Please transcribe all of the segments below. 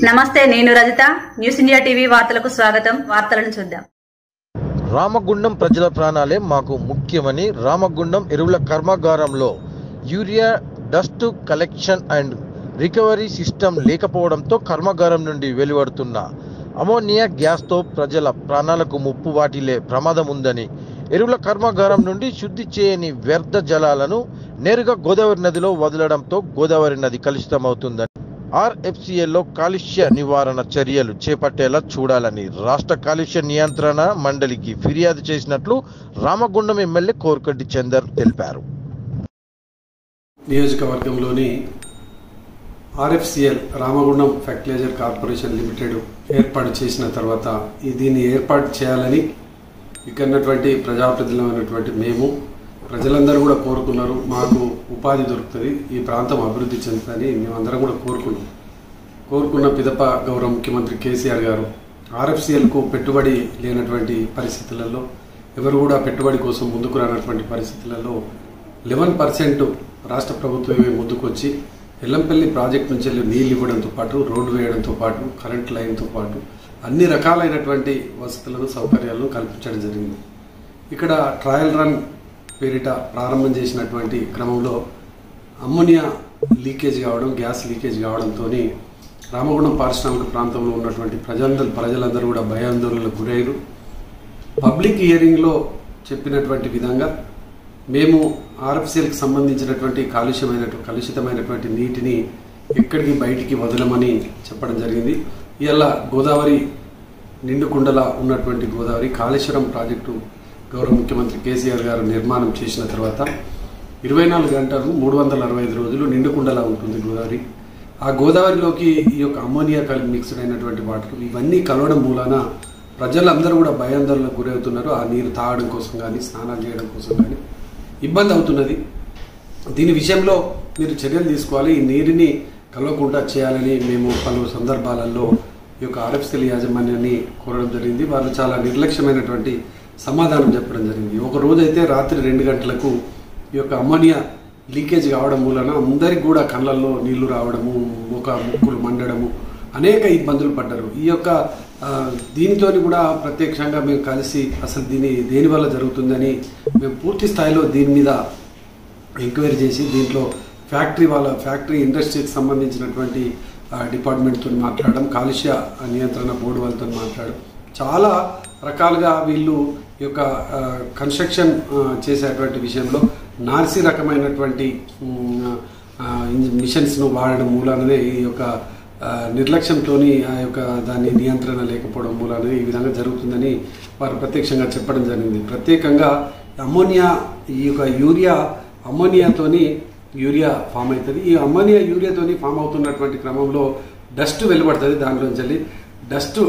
నమస్తే, నేను Rajitha. News India TV వార్తలకు స్వాగతం. వార్తలను చూద్దాం. రామగుండం ప్రజల ప్రాణాలే మాకు ముఖ్యమని రామగుండం ఎరువుల కర్మాగారంలో urea dust collection and recovery system లేకపోవడంతో కర్మాగారం నుండి వెలువడుతున్న అమోనియా గ్యాస్తో ప్రజల ప్రాణాలకు ముప్పు వాటిల్లే ప్రమాదం ఉందని, ఎరువుల కర్మాగారం నుండి శుద్ధి చేయని వ్యర్థ జలాలను నేరుగా గోదావరి నదిలో వదలడంతో గోదావరి నది కలుషితమవుతుందని ఆర్ఎఫ్సిఎల్లో కాలుష్య నివారణ చర్యలు చేపట్టేలా చూడాలని రాష్ట్ర కాలుష్య నియంత్రణ మండలికి ఫిర్యాదు చేసినట్లు రామగుండం ఎమ్మెల్యే కోరుకంటి చందర్ తెలిపారు. నియోజకవర్గంలోని RFCL Ramagundam fertilizer corporation limited ఏర్పాటు చేసిన తర్వాత దీన్ని ఏర్పాటు చేయాలని ఇక్కడున్నటువంటి ప్రజాప్రతినిధులైనటువంటి మేము ప్రజలందరూ కూడా కోరుకున్నారు. మాకు ఉపాధి దొరుకుతుంది, ఈ ప్రాంతం అభివృద్ధి చెందుతుందని మేమందరం కూడా కోరుకున్న పిదప గౌరవ ముఖ్యమంత్రి కేసీఆర్ గారు ఆర్ఎఫ్సిఎల్కు పెట్టుబడి లేనటువంటి పరిస్థితులలో, ఎవరు కూడా పెట్టుబడి కోసం ముందుకు రానటువంటి పరిస్థితులలో 11% రాష్ట్ర ప్రభుత్వమే ముందుకొచ్చి ఎల్లంపల్లి ప్రాజెక్టు నుంచి నీళ్ళు ఇవ్వడంతో పాటు, రోడ్డు వేయడంతో పాటు, కరెంట్ లైన్తో పాటు అన్ని రకాలైనటువంటి వసతులను సౌకర్యాలను కల్పించడం జరిగింది. ఇక్కడ ట్రయల్ రన్ పేరిట ప్రారంభం చేసినటువంటి క్రమంలో అమ్మోనియా లీకేజ్ కావడం, గ్యాస్ లీకేజ్ కావడంతో రామగుండం పారిశ్రామిక ప్రాంతంలో ఉన్నటువంటి ప్రజలందరూ కూడా భయాందోళనలకు గురయ్యారు. పబ్లిక్ హియరింగ్లో చెప్పినటువంటి విధంగా మేము ఆర్ఎఫ్సిఎల్కి సంబంధించినటువంటి కలుషితమైనటువంటి నీటిని ఎక్కడికి బయటికి వదలమని చెప్పడం జరిగింది. ఇలా గోదావరి నిండుకుండలా ఉన్నటువంటి గోదావరి కాళేశ్వరం ప్రాజెక్టు గౌరవ ముఖ్యమంత్రి కేసీఆర్ గారు నిర్మాణం చేసిన తర్వాత 24 గంటలు 365 రోజులు నిండుకుండలా ఉంటుంది గోదావరి. ఆ గోదావరిలోకి ఈ యొక్క అమ్మోనియా మిక్స్డ్ అయినటువంటి వాటర్ ఇవన్నీ కలవడం మూలాన ప్రజలందరూ కూడా భయాందోళనకు గురవుతున్నారు. ఆ నీరు తాగడం కోసం కానీ, స్నానాలు చేయడం కోసం కానీ ఇబ్బంది అవుతున్నది. దీని విషయంలో మీరు చర్యలు తీసుకోవాలి, ఈ నీరుని కలవకుండా చేయాలని మేము పలు సందర్భాలలో ఈ యొక్క ఆర్ఎఫ్సిఎల్ యాజమాన్యాన్ని కోరడం జరిగింది. వాళ్ళు చాలా నిర్లక్ష్యమైనటువంటి సమాధానం చెప్పడం జరిగింది. ఒక రోజైతే రాత్రి 2 గంటలకు ఈ యొక్క అమ్మోనియా లీకేజ్ కావడం మూలన అందరికి కూడా కళ్ళల్లో నీళ్లు రావడము, ముక్కులు మండడము, అనేక ఇబ్బందులు పడ్డారు. ఈ యొక్క దీనితో కూడా ప్రత్యక్షంగా మేము కలిసి అసలు దేనివల్ల జరుగుతుందని మేము పూర్తి స్థాయిలో దీని మీద ఎంక్వైరీ చేసి దీంట్లో ఫ్యాక్టరీ ఇండస్ట్రీకి సంబంధించినటువంటి డిపార్ట్మెంట్తో మాట్లాడడం, కాలుష్య నియంత్రణ బోర్డు వాళ్ళతో మాట్లాడడం, చాలా రకాలుగా వీళ్ళు ఈ యొక్క కన్స్ట్రక్షన్ చేసేటువంటి విషయంలో నార్సీ రకమైనటువంటి మిషన్స్ను వాడడం మూలాననే ఈ యొక్క నిర్లక్ష్యంతో ఆ యొక్క దాని నియంత్రణ లేకపోవడం మూలానే ఈ విధంగా జరుగుతుందని వారు ప్రత్యక్షంగా చెప్పడం జరిగింది. ప్రత్యేకంగా అమ్మోనియా ఈ యొక్క అమ్మోనియాతోని యూరియా ఫామ్ అవుతుంది. ఈ అమ్మోనియా యూరియాతోని ఫామ్ అవుతున్నటువంటి క్రమంలో డస్ట్ వెలువడుతుంది. దాంట్లోంచి వెళ్ళి డస్ట్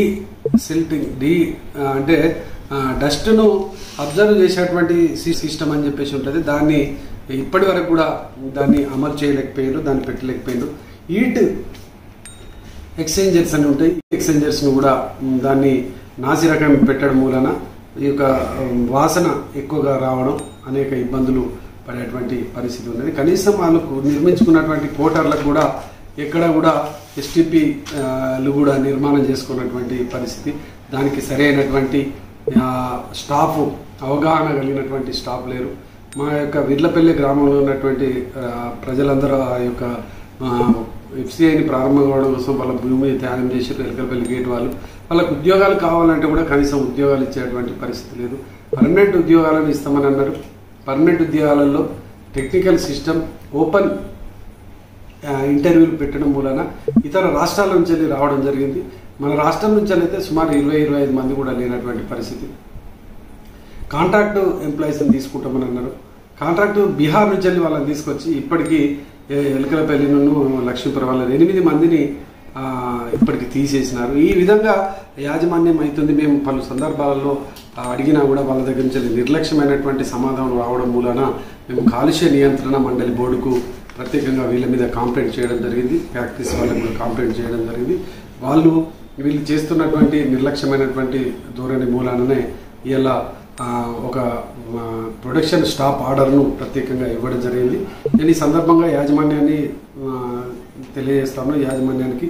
అంటే డస్ట్ను అబ్జర్వ్ చేసేటువంటి సిస్టమ్ అని చెప్పేసి ఉంటుంది. దాన్ని ఇప్పటి వరకు కూడా దాన్ని అమలు చేయలేకపోయారు, దాన్ని పెట్టలేకపోయారు. హీట్ ఎక్స్చేంజర్స్ అని ఉంటాయి. ఎక్స్చేంజర్స్ను కూడా దాన్ని నాసి రకం పెట్టడం మూలన ఈ యొక్క వాసన ఎక్కువగా రావడం, అనేక ఇబ్బందులు పడేటువంటి పరిస్థితి ఉన్నది. కనీసం వాళ్ళకు నిర్మించుకున్నటువంటి కోటర్లకు కూడా ఎక్కడ కూడా ఎస్టీపీలు కూడా నిర్మాణం చేసుకున్నటువంటి పరిస్థితి. దానికి సరైనటువంటి స్టాఫ్, అవగాహన కలిగినటువంటి స్టాఫ్ లేరు. మా యొక్క విర్లపల్లి గ్రామంలో ఉన్నటువంటి ప్రజలందరూ ఆ యొక్క ఎఫ్సిఐని ప్రారంభం కావడం కోసం వాళ్ళ భూమి త్యాగం చేశారు. ఎలకలపల్లి గేట్ వాళ్ళకు ఉద్యోగాలు కావాలంటే కూడా కనీసం ఉద్యోగాలు ఇచ్చేటువంటి పరిస్థితి లేదు. పర్మనెంట్ ఉద్యోగాలను ఇస్తామని అన్నారు. పర్మనెంట్ ఉద్యోగాలలో టెక్నికల్ సిస్టమ్ ఓపెన్ ఇంటర్వ్యూలు పెట్టడం మూలన ఇతర రాష్ట్రాల నుంచి రావడం జరిగింది. మన రాష్ట్రం నుంచి అయితే సుమారు 20-25 మంది కూడా లేనటువంటి పరిస్థితి. కాంట్రాక్ట్ ఎంప్లాయీస్ని తీసుకుంటామని అన్నారు. కాంట్రాక్టు బీహార్ నుంచి వెళ్ళి వాళ్ళని తీసుకొచ్చి ఇప్పటికీ ఎలకలపల్లి లక్ష్మీపురం వాళ్ళ 8 మందిని ఇప్పటికి తీసేసినారు. ఈ విధంగా యాజమాన్యం అవుతుంది. మేము పలు సందర్భాలలో అడిగినా కూడా వాళ్ళ దగ్గర నుంచి నిర్లక్ష్యమైనటువంటి సమాధానం రావడం మూలన మేము కాలుష్య నియంత్రణ మండలి బోర్డుకు ప్రత్యేకంగా వీళ్ళ మీద కాంప్లైంట్ చేయడం జరిగింది. ఫ్యాక్టరీస్ వాళ్ళకి కూడా కాంప్లైంట్ చేయడం జరిగింది. వీళ్ళు చేస్తున్నటువంటి నిర్లక్ష్యమైనటువంటి ధోరణి మూలాననే ఇలా ఒక ప్రొడక్షన్ స్టాప్ ఆర్డర్ను ప్రత్యేకంగా ఇవ్వడం జరిగింది. నేను ఈ సందర్భంగా యాజమాన్యాన్ని తెలియజేస్తాను. యాజమాన్యానికి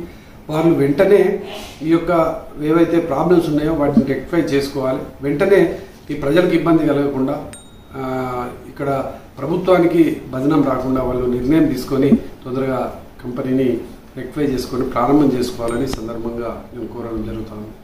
వాళ్ళు వెంటనే ఈ యొక్క ఏవైతే ప్రాబ్లమ్స్ ఉన్నాయో వాటిని రెక్టిఫై చేసుకోవాలి. వెంటనే ఈ ప్రజలకు ఇబ్బంది కలగకుండా ఇక్కడ ప్రభుత్వానికి బదనం రాకుండా వాళ్ళు నిర్ణయం తీసుకొని తొందరగా కంపెనీని రెక్టిఫై చేసుకొని ప్రారంభం చేసుకోవాలని సందర్భంగా నేను కోరడం జరుగుతుంది.